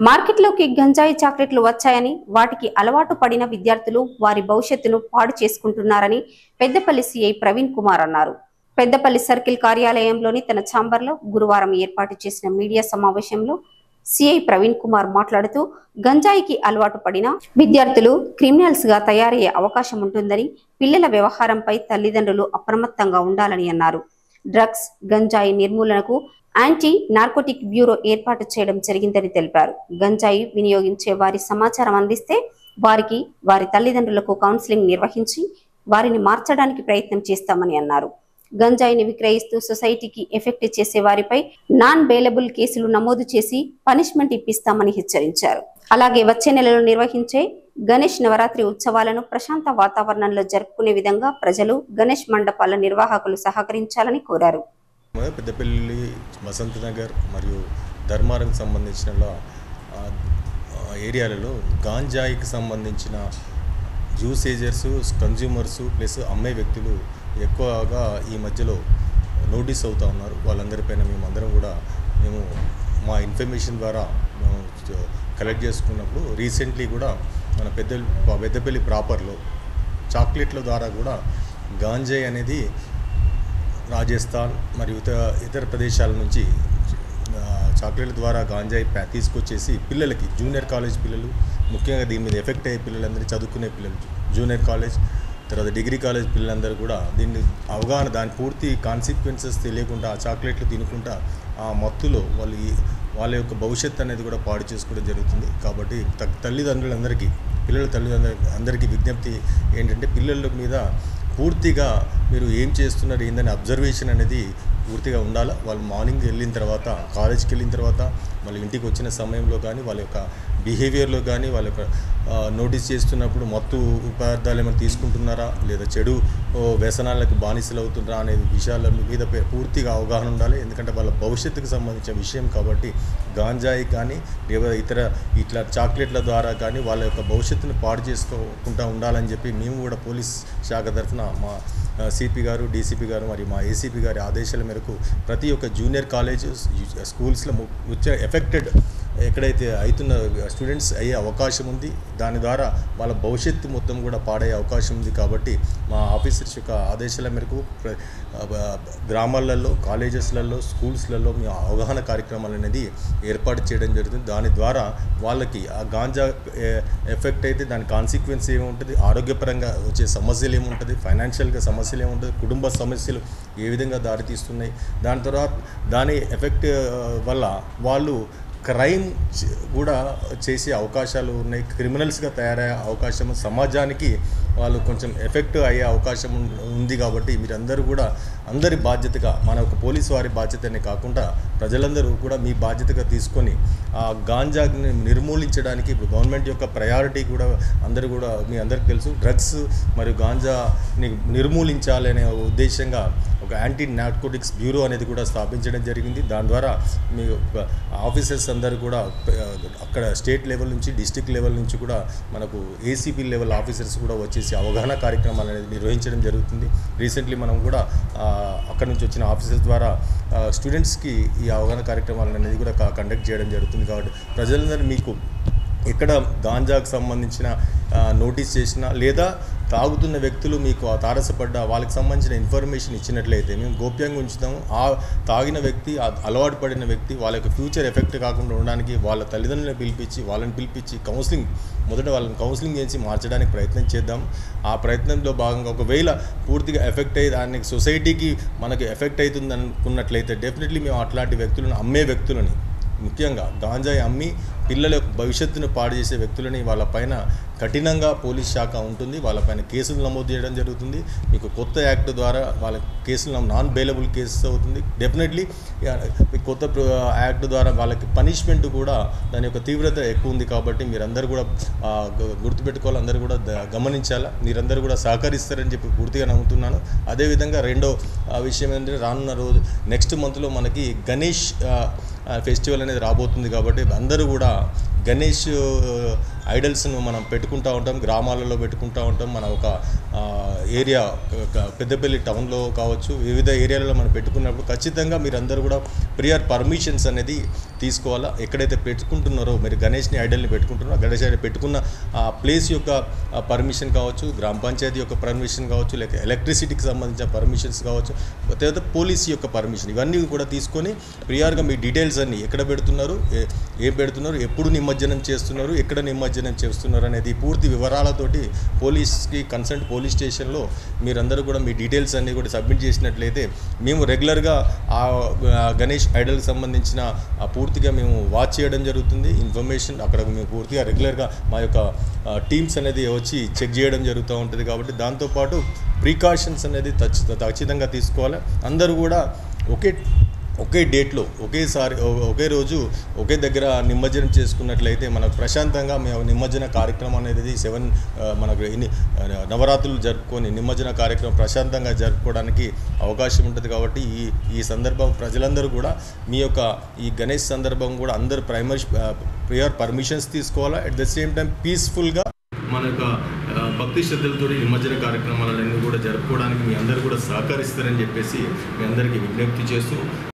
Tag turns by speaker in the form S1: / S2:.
S1: మార్కెట్లోకి గంజాయి చాక్లెట్లు వచ్చాయని వాటికి అలవాటు పడిన విద్యార్థులు వారి భవిష్యత్తును పాడు చేసుకుంటున్నారని పెద్దపల్లి సీఐ ప్రవీణ్ కుమార్ అన్నారు. పెద్దపల్లి సర్కిల్ కార్యాలయంలోని తన ఛాంబర్లో గురువారం ఏర్పాటు చేసిన మీడియా సమావేశంలో సీఐ ప్రవీణ్ కుమార్ మాట్లాడుతూ గంజాయికి అలవాటు పడిన విద్యార్థులు క్రిమినల్స్ గా తయారయ్యే అవకాశం ఉంటుందని, పిల్లల వ్యవహారంపై తల్లిదండ్రులు అప్రమత్తంగా ఉండాలని అన్నారు. డ్రగ్స్, గంజాయి నిర్మూలనకు యాంటీ నార్కోటిక్ బ్యూరో ఏర్పాటు చేయడం జరిగిందని తెలిపారు. గంజాయి వినియోగించే వారి సమాచారం అందిస్తే వారికి వారి తల్లిదండ్రులకు కౌన్సిలింగ్ నిర్వహించి వారిని మార్చడానికి ప్రయత్నం చేస్తామని అన్నారు. గంజాయిని విక్రయిస్తూ సొసైటీకి ఎఫెక్ట్ చేసే వారిపై నాన్ బెయిలబుల్ కేసులు నమోదు చేసి పనిష్మెంట్ ఇప్పిస్తామని హెచ్చరించారు. అలాగే వచ్చే నెలలో నిర్వహించే గణేష్ నవరాత్రి ఉత్సవాలను ప్రశాంత వాతావరణంలో జరుపుకునే విధంగా ప్రజలు గణేష్ మండపాల నిర్వాహకులు సహకరించాలని కోరారు.
S2: పెద్దపల్లి, వసంత నగర్ మరియు ధర్మారంకి సంబంధించిన ఏరియాలలో గాంజాయికి సంబంధించిన యూసేజర్స్, కన్జ్యూమర్స్ ప్లస్ అమ్మే వ్యక్తులు ఎక్కువగా ఈ మధ్యలో నోటీస్ అవుతూ ఉన్నారు. వాళ్ళందరిపైన మేము మా ఇన్ఫర్మేషన్ ద్వారా కలెక్ట్ చేసుకున్నప్పుడు రీసెంట్లీ కూడా మన పెద్దపల్లి ప్రాపర్లో చాక్లెట్ల ద్వారా కూడా గాంజాయి అనేది రాజస్థాన్ మరియు ఇతర ప్రదేశాల నుంచి చాక్లెట్ల ద్వారా గాంజాయి తీసుకొచ్చేసి పిల్లలకి, జూనియర్ కాలేజ్ పిల్లలు, ముఖ్యంగా దీని మీద ఎఫెక్ట్ అయ్యే పిల్లలందరూ, చదువుకునే పిల్లలు, జూనియర్ కాలేజ్ తర్వాత డిగ్రీ కాలేజ్ పిల్లలందరూ కూడా దీన్ని అవగాహన, దాని పూర్తి కాన్సిక్వెన్సెస్ తెలియకుండా ఆ చాక్లెట్లు తినుకుంటా ఆ మత్తులో వాళ్ళ యొక్క భవిష్యత్తు అనేది కూడా పాడు చేసుకోవడం జరుగుతుంది. కాబట్టి తల్లిదండ్రులందరికీ, పిల్లల తల్లిదండ్రులందరికీ విజ్ఞప్తి ఏంటంటే పిల్లల మీద పూర్తిగా మీరు ఏం చేస్తున్నారు ఏందని అబ్జర్వేషన్ అనేది పూర్తిగా ఉండాలి. వాళ్ళు మార్నింగ్ వెళ్ళిన తర్వాత, కాలేజ్కి వెళ్ళిన తర్వాత, మళ్ళీ ఇంటికి వచ్చిన సమయంలో కానీ వాళ్ళ యొక్క బిహేవియర్లో కానీ వాళ్ళ యొక్క నోటీస్ చేస్తున్నప్పుడు మత్తు పదార్థాలు ఏమైనా తీసుకుంటున్నారా లేదా చెడు వ్యసనాలకు బానిసలు అవుతున్నారా అనే విషయాల మీద పూర్తిగా అవగాహన ఉండాలి. ఎందుకంటే వాళ్ళ భవిష్యత్తుకు సంబంధించిన విషయం కాబట్టి గాంజాయి కానీ లేదా ఇట్లా చాక్లెట్ల ద్వారా కానీ వాళ్ళ యొక్క భవిష్యత్తును పాడు చేసుకోకుండా ఉండాలని చెప్పి మేము కూడా పోలీస్ శాఖ తరఫున మా సిపి గారు, డీసీపీ గారు మరియు మా ఏసీపీ గారి ఆదేశాల మేరకు ప్రతి ఒక్క జూనియర్ కాలేజెస్, స్కూల్స్లో ఎఫెక్టెడ్ ఎక్కడైతే అవుతున్న స్టూడెంట్స్ అయ్యే అవకాశం ఉంది, దాని ద్వారా వాళ్ళ భవిష్యత్తు మొత్తం కూడా పాడయ్యే అవకాశం ఉంది. కాబట్టి మా ఆఫీసర్స్ యొక్క ఆదేశాల మేరకు గ్రామాలలో, కాలేజెస్లలో, స్కూల్స్లలో మేము అవగాహన కార్యక్రమాలు అనేది ఏర్పాటు చేయడం జరుగుతుంది. దాని ద్వారా వాళ్ళకి ఆ గాంజా ఎఫెక్ట్ అయితే దాని కాన్సిక్వెన్స్ ఏముంటుంది, ఆరోగ్యపరంగా వచ్చే సమస్యలు ఏముంటుంది, ఫైనాన్షియల్గా సమస్యలు ఏముంటుంది, కుటుంబ సమస్యలు ఏ విధంగా దారితీస్తున్నాయి, దాని తర్వాత దాని ఎఫెక్ట్ వల్ల వాళ్ళు క్రైమ్ కూడా చేసే అవకాశాలు ఉన్నాయి, క్రిమినల్స్గా తయారయ్యే అవకాశం, సమాజానికి వాళ్ళు కొంచెం ఎఫెక్ట్ అయ్యే అవకాశం ఉంది. కాబట్టి మీరందరూ కూడా అందరి బాధ్యతగా, మన ఒక పోలీసు వారి బాధ్యతనే కాకుండా ప్రజలందరూ కూడా మీ బాధ్యతగా తీసుకొని ఆ గాంజాని నిర్మూలించడానికి ఇప్పుడు గవర్నమెంట్ యొక్క ప్రయారిటీ కూడా అందరూ కూడా మీ అందరికీ తెలుసు, డ్రగ్స్ మరియు గాంజాని నిర్మూలించాలనే ఉద్దేశంగా ఒక యాంటీ నార్కోటిక్స్ బ్యూరో అనేది కూడా స్థాపించడం జరిగింది. దాని ద్వారా మీ ఆఫీసర్స్ అందరూ కూడా అక్కడ స్టేట్ లెవెల్ నుంచి, డిస్ట్రిక్ట్ లెవెల్ నుంచి కూడా మనకు ఏసీపీ లెవెల్ ఆఫీసర్స్ కూడా వచ్చేసి అవగాహన కార్యక్రమాలు అనేది నిర్వహించడం జరుగుతుంది. రీసెంట్లీ మనం కూడా అక్కడ నుంచి వచ్చిన ఆఫీసర్స్ ద్వారా స్టూడెంట్స్కి ఈ అవగాహన కార్యక్రమాలు అనేది కూడా కండక్ట్ చేయడం జరుగుతుంది. కాబట్టి ప్రజలందరూ మీకు ఎక్కడ గాంజాకు సంబంధించిన నోటీస్ చేసినా లేదా తాగుతున్న వ్యక్తులు మీకు తారసపడ్డా వాళ్ళకి సంబంధించిన ఇన్ఫర్మేషన్ ఇచ్చినట్లయితే మేము గోప్యంగా ఉంచుతాము. ఆ తాగిన వ్యక్తి, అలవాటు పడిన వ్యక్తి వాళ్ళ యొక్క ఫ్యూచర్ ఎఫెక్ట్ కాకుండా ఉండడానికి వాళ్ళ తల్లిదండ్రులను పిలిపించి మొదట వాళ్ళని కౌన్సిలింగ్ చేసి మార్చడానికి ప్రయత్నం చేద్దాం. ఆ ప్రయత్నంలో భాగంగా ఒకవేళ పూర్తిగా ఎఫెక్ట్ అయ్యి దానికి సొసైటీకి మనకి ఎఫెక్ట్ అవుతుంది అనుకున్నట్లయితే డెఫినెట్లీ మేము అట్లాంటి వ్యక్తులను, అమ్మే వ్యక్తులని, ముఖ్యంగా గాంజాయి అమ్మి పిల్లల భవిష్యత్తును పాడు చేసే వ్యక్తులని వాళ్ళపైన కఠినంగా పోలీస్ శాఖ ఉంటుంది. వాళ్ళపైన కేసులు నమోదు చేయడం జరుగుతుంది. మీకు కొత్త యాక్ట్ ద్వారా వాళ్ళ కేసులు నాన్ బెయిలబుల్ కేసెస్ అవుతుంది. డెఫినెట్లీ కొత్త యాక్ట్ ద్వారా వాళ్ళకి పనిష్మెంట్ కూడా దాని యొక్క తీవ్రత ఎక్కువ ఉంది. కాబట్టి మీరందరూ కూడా గుర్తుపెట్టుకోవాలి, అందరూ కూడా గమనించాలా, మీరందరూ కూడా సహకరిస్తారని చెప్పి పూర్తిగా నమ్ముతున్నాను. అదేవిధంగా రెండో విషయం ఏంటంటే రానున్న రోజు నెక్స్ట్ మంత్లో మనకి గణేష్ ఫెస్టివల్ అనేది రాబోతుంది. కాబట్టి అందరూ కూడా గణేష్ ఐడల్స్ను మనం పెట్టుకుంటూ ఉంటాం, గ్రామాలలో పెట్టుకుంటూ ఉంటాం. మన ఒక ఏరియా పెద్దపల్లి టౌన్లో కావచ్చు, వివిధ ఏరియాలలో మనం పెట్టుకున్నప్పుడు ఖచ్చితంగా మీరందరూ కూడా ప్రియర్ పర్మిషన్స్ అనేది తీసుకోవాలా. ఎక్కడైతే పెట్టుకుంటున్నారో మీరు గణేష్ని ఐడల్ని పెట్టుకుంటున్నారో గణేష్ ఐడల్ పెట్టుకున్న ఆ ప్లేస్ యొక్క పర్మిషన్ కావచ్చు, గ్రామ పంచాయతీ యొక్క పర్మిషన్ కావచ్చు, లేక ఎలక్ట్రిసిటీకి సంబంధించిన పర్మిషన్స్ కావచ్చు, తర్వాత పోలీస్ యొక్క పర్మిషన్, ఇవన్నీ కూడా తీసుకొని ప్రియర్గా మీ డీటెయిల్స్ అన్నీ ఎక్కడ పెడుతున్నారు, ఏం పెడుతున్నారు, ఎప్పుడు నిమజ్జనం చేస్తున్నారు, ఎక్కడ నిమజ్జనం చేస్తున్నారు అనేది పూర్తి వివరాలతోటి పోలీస్కి కన్సర్న్ పోలీస్ స్టేషన్లో మీరందరూ కూడా మీ డీటెయిల్స్ అన్నీ కూడా సబ్మిట్ చేసినట్లయితే మేము రెగ్యులర్గా ఆ గణేష్ ఐడల్కి సంబంధించిన పూర్తిగా మేము వాచ్ చేయడం జరుగుతుంది. ఇన్ఫర్మేషన్ అక్కడ మేము పూర్తిగా రెగ్యులర్గా మా యొక్క టీమ్స్ అనేది వచ్చి చెక్ చేయడం జరుగుతూ ఉంటుంది. కాబట్టి దాంతోపాటు ప్రికాషన్స్ అనేది ఖచ్చితంగా తీసుకోవాలి. అందరూ కూడా ఒకే డేట్లో ఒకేసారి ఒకే రోజు ఒకే దగ్గర నిమజ్జనం చేసుకున్నట్లయితే మనకు ప్రశాంతంగా మేము నిమజ్జన కార్యక్రమం అనేది మనకు నవరాత్రులు జరుపుకొని నిమజ్జన కార్యక్రమం ప్రశాంతంగా జరుపుకోవడానికి అవకాశం ఉంటుంది. కాబట్టి ఈ సందర్భం ప్రజలందరూ కూడా మీ యొక్క ఈ గణేష్ సందర్భం కూడా అందరూ ప్రియర్ పర్మిషన్స్ తీసుకోవాలా. అట్ ద సేమ్ టైం పీస్ఫుల్గా మన యొక్క భక్తి శ్రద్ధలతో నిమజ్జన కార్యక్రమాలన్నీ కూడా జరుపుకోవడానికి మీ అందరూ కూడా సహకరిస్తారని చెప్పేసి మీ అందరికీ విజ్ఞప్తి చేస్తూ